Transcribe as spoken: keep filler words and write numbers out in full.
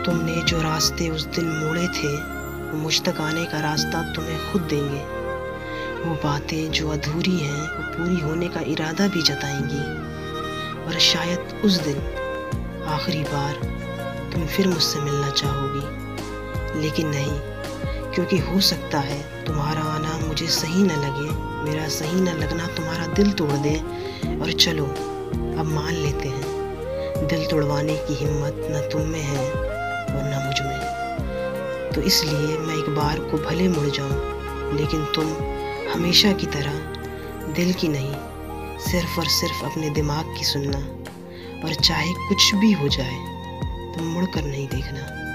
तुमने जो रास्ते उस दिन मोड़े थे वो मुझ तक आने का रास्ता तुम्हें खुद देंगे। वो बातें जो अधूरी हैं वो पूरी होने का इरादा भी जताएंगी। और शायद उस दिन आखिरी बार तुम फिर मुझसे मिलना चाहोगी, लेकिन नहीं, क्योंकि हो सकता है तुम्हारा आना मुझे सही न लगे, मेरा सही न लगना तुम्हारा दिल तोड़ दे। और चलो अब मान लेते हैं दिल तोड़वाने की हिम्मत न तुम में है और न मुझ में। तो इसलिए मैं एक बार को भले मुड़ जाऊं, लेकिन तुम हमेशा की तरह दिल की नहीं, सिर्फ और सिर्फ अपने दिमाग की सुनना। और चाहे कुछ भी हो जाए तुम मुड़ कर नहीं देखना।